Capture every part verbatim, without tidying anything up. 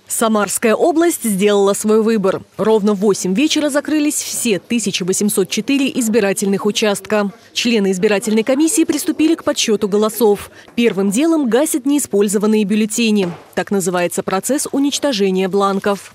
Самарская область сделала свой выбор. Ровно в восемь вечера закрылись все тысяча восемьсот четыре избирательных участка. Члены избирательной комиссии приступили к подсчету голосов. Первым делом гасят неиспользованные бюллетени. Так называется процесс уничтожения бланков.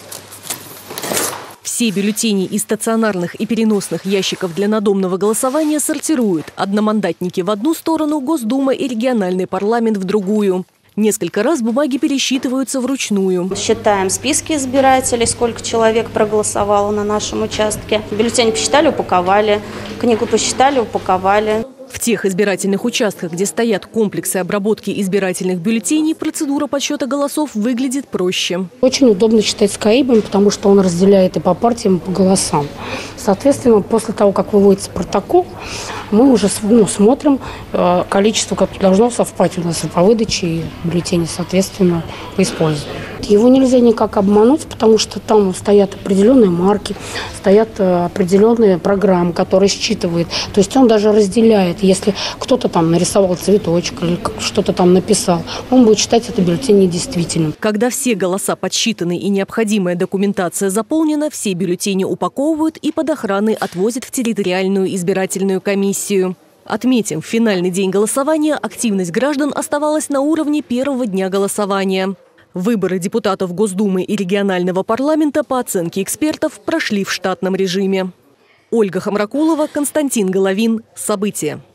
Все бюллетени из стационарных и переносных ящиков для надомного голосования сортируют. Одномандатники в одну сторону, Госдума и региональный парламент в другую. Несколько раз бумаги пересчитываются вручную. Считаем списки избирателей, сколько человек проголосовало на нашем участке. Бюллетени посчитали, упаковали. Книгу посчитали, упаковали. В тех избирательных участках, где стоят комплексы обработки избирательных бюллетеней, процедура подсчета голосов выглядит проще. Очень удобно считать с КАИБом, потому что он разделяет и по партиям, и по голосам. Соответственно, после того, как выводится протокол, мы уже ну, смотрим количество, как должно совпасть у нас и по выдаче, и бюллетени, соответственно, по использованию. Его нельзя никак обмануть, потому что там стоят определенные марки, стоят определенные программы, которые считывают. То есть он даже разделяет. Если кто-то там нарисовал цветочек или что-то там написал, он будет считать это бюллетень недействительным. Когда все голоса подсчитаны и необходимая документация заполнена, все бюллетени упаковывают и под охраной отвозят в территориальную избирательную комиссию. Отметим, в финальный день голосования активность граждан оставалась на уровне первого дня голосования. Выборы депутатов Госдумы и регионального парламента, по оценке экспертов, прошли в штатном режиме. Ольга Хамракулова, Константин Головин. События.